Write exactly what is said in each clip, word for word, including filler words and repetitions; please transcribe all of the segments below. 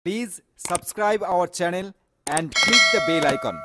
Please subscribe our channel and click the bell icon.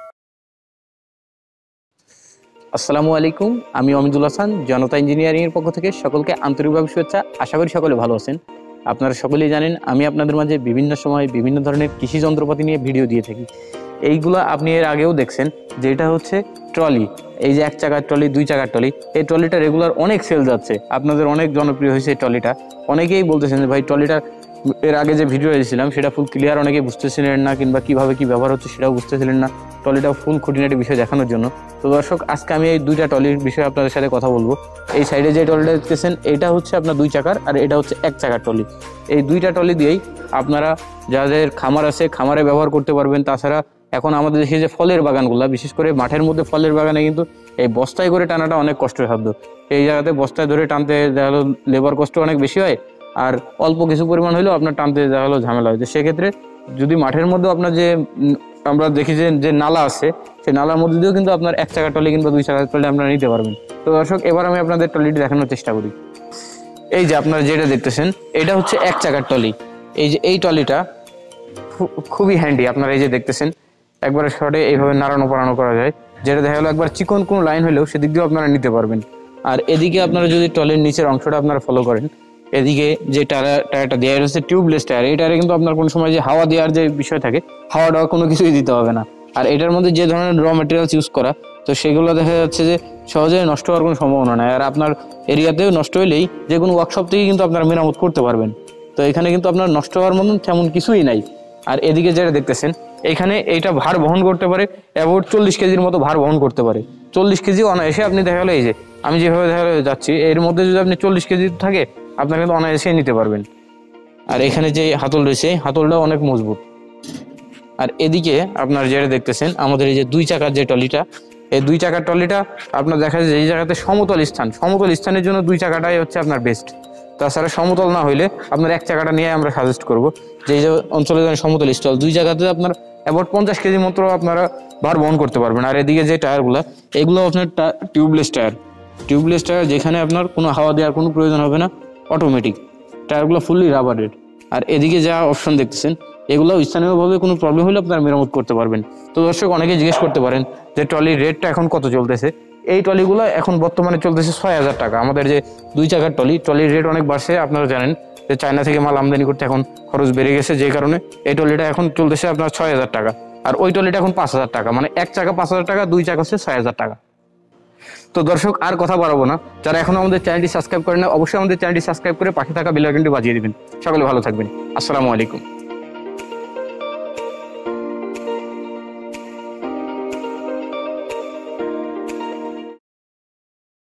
আসসালামু আলাইকুম, আমি অমিদুল হাসান, জনতা ইঞ্জিনিয়ারিং এর পক্ষ থেকে সকলকে আন্তরিকভাবে শুভেচ্ছা। আশা করি সকলে ভালো আছেন। আপনারা সকলেই জানেন আমি আপনাদের মাঝে বিভিন্ন সময় বিভিন্ন ধরনের কৃষি যন্ত্রপাতি নিয়ে ভিডিও দিয়ে থাকি। এইগুলো আপনি এর আগেও দেখছেন, যেটা হচ্ছে ট্রলি। এই যে এক চাকার ট্রলি, দুই চাকার ট্রলি, এই ট্রলিটা রেগুলার অনেক সেল যাচ্ছে, আপনাদের অনেক জনপ্রিয় হয়েছে এই ট্রলিটা। অনেকেই বলতেছেন যে ভাই ট্রলিটা এর আগে যে ভিডিও দিয়েছিলাম সেটা ফুল ক্লিয়ার অনেকেই বুঝতেছিলেন না, কিংবা কীভাবে কী ব্যবহার হচ্ছে সেটাও বুঝতেছিলেন না, ট্রলিটা ফুল খুঁটিনাটি বিষয় দেখানোর জন্য। তো দর্শক, আজকে আমি এই দুইটা ট্রলির বিষয়ে আপনাদের সাথে কথা বলবো। এই সাইডে যে ট্রলিটা দেখতেছেন এটা হচ্ছে আপনার দুই চাকার, আর এটা হচ্ছে এক চাকার ট্রলি। এই দুইটা ট্রলি দিয়েই আপনারা যাদের খামার আছে খামারে ব্যবহার করতে পারবেন। তাছাড়া এখন আমাদের দেশে যে ফলের বাগানগুলো, বিশেষ করে মাঠের মধ্যে ফলের বাগানে কিন্তু এই বস্তায় করে টানাটা অনেক কষ্টের সাধ্য। এই জায়গাতে বস্তায় ধরে টানতে দেখা হলো লেবার কষ্ট অনেক বেশি হয়, আর অল্প কিছু পরিমাণ হলেও আপনার টানতে দেখা হলো ঝামেলা হয়। তো সেক্ষেত্রে যদি মাঠের মধ্যে আপনার যে আমরা দেখি যে যে নালা আছে, সেই নালার মধ্যে দিয়েও কিন্তু আপনার এক চাকার ট্রলি কিংবা দুই চাকার ট্রলি আপনারা নিতে পারবেন। তো দর্শক, এবার আমি আপনাদের ট্রলিটি দেখানোর চেষ্টা করি। এই যে আপনারা যেটা দেখতেছেন এটা হচ্ছে এক চাকার ট্রলি। এই যে এই ট্রলিটা খুবই হ্যান্ডি। আপনারা এই যে দেখতেছেন একবারে শর্টে এইভাবে নাড়ানো পাড়ানো করা যায়, যেটা দেখা গেলো একবার চিকন কোনো লাইন হলেও সেদিক দিয়েও আপনারা নিতে পারবেন। আর এদিকে আপনারা যদি ট্রলির নিচের অংশটা আপনারা ফলো করেন, এদিকে যে টায়ার টায়ারটা দেওয়া হচ্ছে টিউবলেস টায়ার। এই টায়ারে কিন্তু আপনার কোনো সময় যে হাওয়া দেওয়ার যে বিষয় থাকে, হাওয়া টাওয়া কোনো কিছুই দিতে হবে না। আর এটার মধ্যে যে ধরনের র মেটেরিয়ালস ইউজ করা, তো সেগুলো দেখা যাচ্ছে যে সহজে নষ্ট হওয়ার কোনো সম্ভাবনা নেই। আর আপনার এরিয়াতেও নষ্ট হলেই যে কোনো ওয়ার্কশপ থেকে কিন্তু আপনার মেরামত করতে পারবেন। তো এখানে কিন্তু আপনার নষ্ট হওয়ার মতন তেমন কিছুই নাই। আর এদিকে যেটা দেখতেছেন এখানে এইটা ভার বহন করতে পারে, অ্যাবাউট চল্লিশ কেজির মতো ভার বহন করতে পারে। চল্লিশ কেজি অনায়াসে আপনি দেখা গেলো এই যে আমি যেভাবে দেখা যাচ্ছি এর মধ্যে যদি আপনি চল্লিশ কেজি থাকে আপনার কিন্তু অনায়াসে নিতে পারবেন। আর এখানে যে হাতল রয়েছে, হাতলটাও অনেক মজবুত। আর এদিকে আপনার যেটা দেখতেছেন আমাদের এই যে দুই চাকার যে ট্রলিটা, এই দুই চাকার ট্রলিটা আপনার দেখা যায় যে এই জায়গাতে সমতল স্থান, সমতল স্থানের জন্য দুই চাকাটাই হচ্ছে আপনার বেস্ট। তাছাড়া সমতল না হইলে আপনার এক চাকাটা নিয়ে আমরা সাজেস্ট করবো, যে এই যে অঞ্চলে সমতল স্থল, দুই জায়গাতে আপনার অ্যাবাউট পঞ্চাশ কেজি মতো আপনারা ভার বহন করতে পারবেন। আর এদিকে যে টায়ারগুলো, এগুলো আপনার টিউবলেস টায়ার। টিউবলেস টায়ার যেখানে আপনার কোনো হাওয়া দেওয়ার কোনো প্রয়োজন হবে না, অটোমেটিক টায়ারগুলো ফুললি রাবারের। আর এদিকে যা অপশন দেখতেছেন এগুলো স্থানীয়ভাবে কোনো প্রবলেম হলে আপনারা মেরামত করতে পারবেন। তো দর্শক, অনেকে জিজ্ঞেস করতে পারেন যে ট্রলির রেটটা এখন কত চলতেছে। এই ট্রলিগুলো এখন বর্তমানে চলতেছে ছয় হাজার টাকা। আমাদের যে দুই চাকার ট্রলি, ট্রলির রেট অনেক বাড়ছে। আপনারা জানেন যে চায়না থেকে মাল আমদানি করতে এখন খরচ বেড়ে গেছে, যে কারণে এই ট্রলিটা এখন চলতেছে আপনার ছয় হাজার টাকা। আর ওই ট্রলিটা এখন পাঁচ হাজার টাকা, মানে এক চাকা পাঁচ হাজার টাকা, দুই চাকা হচ্ছে ছয় হাজার টাকা। তো দর্শক, আর কথা বাড়াবো না, যারা এখনো আমাদের চ্যানেলটি সাবস্ক্রাইব করেন না অবশ্যই আমাদের চ্যানেলটি সাবস্ক্রাইব করে পাশে থাকা বেল আইকনটি বাজিয়ে দিবেন। সকলে ভালো থাকবেন। আসসালামু আলাইকুম।